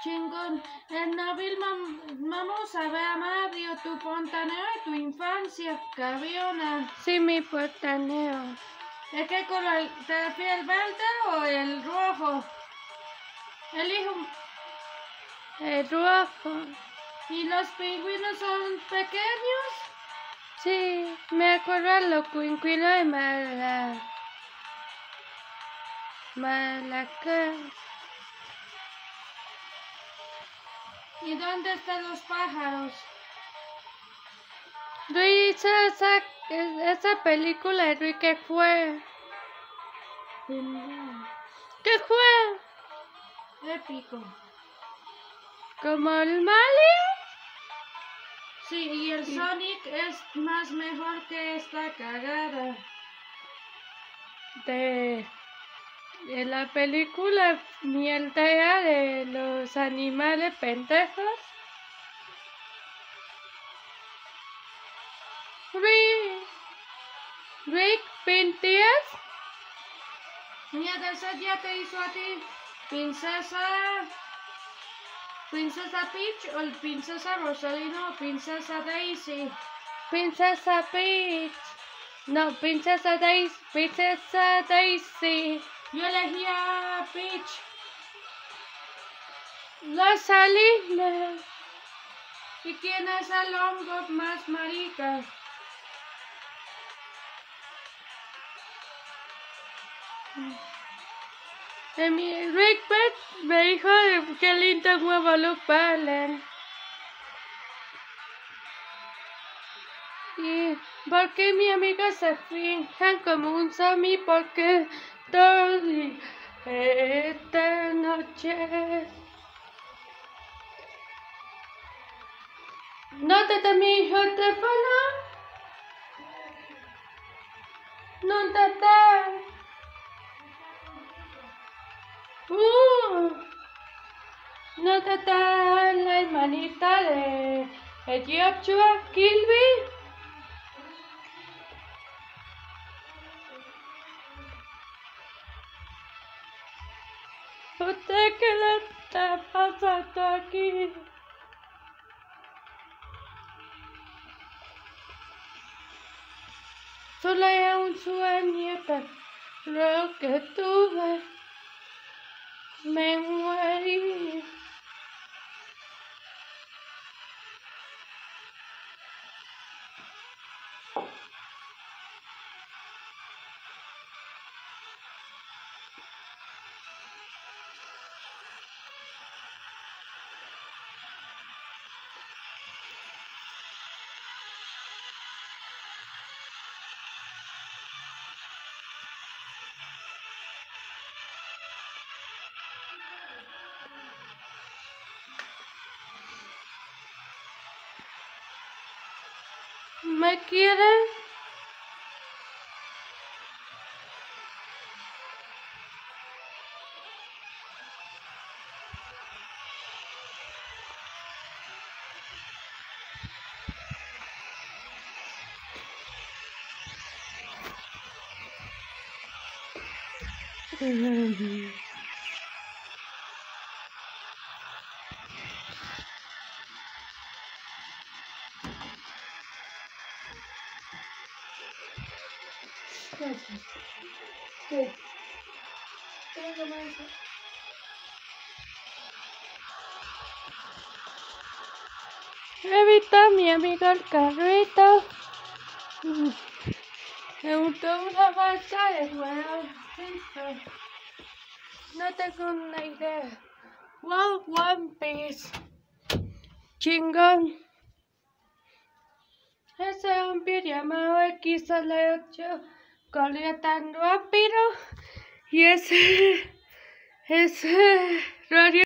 Chingón. En Nabil vamos a ver a Mario, tu fontanero y tu infancia, Cabiona. Sí, mi fontanero. ¿De qué color? ¿Te refieres el verde o el rojo? Elijo. El rojo. ¿Y los pingüinos son pequeños? Sí, me acuerdo a los pingüinos de Madagascar. ¿Y dónde están los pájaros? Luis, esa película de Luis, ¿qué fue? ¿Qué fue? Épico. ¿Como el Mario? Sí, y el Sonic es más mejor que esta cagada. De la película mierda de los animales pendejos. Rick Pintias. Niña del set ya te hizo a ti princesa Peach o el princesa Rosalina o princesa Daisy. Princesa Peach. No, Princesa Daisy. Princesa Daisy. Yo elegí a Peach. Rosalina. ¿Y quién es el hongo más marica? Rick me dijo que lindo huevo lo valen. ¿Y por qué mi amiga se fijan como un zombie? Porque toda esta noche no te mi teléfono. No te no te la hermanita de Joshua Kilby. ¿Usted qué le está pasando aquí? Solo era un sueño, pero que tuve, me morí. ¿Me quieren? ¿Qué? He visto a mi amigo el carrito. Me gustó una bolsa de huevos. No tengo una idea. Wow, One Piece. Chingón. Ese es un video llamado XL8. Corría tan rápido. Y ese